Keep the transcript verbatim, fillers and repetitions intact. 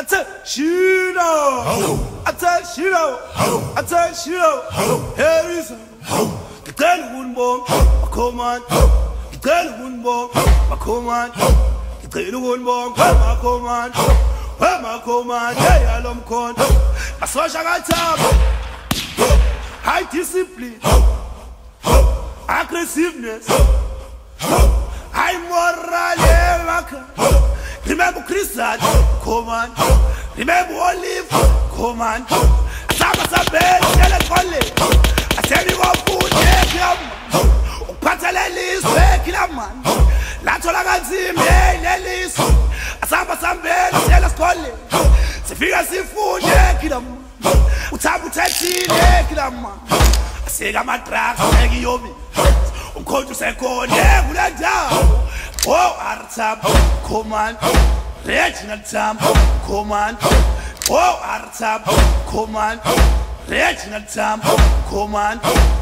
tell Shiro, I tell Shiro, I tell Shiro, here is the ten wound bomb, a command, the ten wound bomb, a command, the ten wound bomb, a command, where my command, yeah, I'm con, a social Tambo, high discipline, aggressiveness, high moral. Remember Christian, command. Remember Olive, command. Saba sabe, tell college. I tell you what food, yeah, Patala list, kill a man. Latola Gazim, yeah, list. Saba sabe, tell us college. Sifia si food, yeah, kill a man. Utabu tati, yeah, kill a man. I say, I'm a track, Maggie Yobi. I'm going to say, yeah, good idea. Oh, Artab, command, Reginald Tambo, command. Oh, Artab, command, Reginald Tambo, command.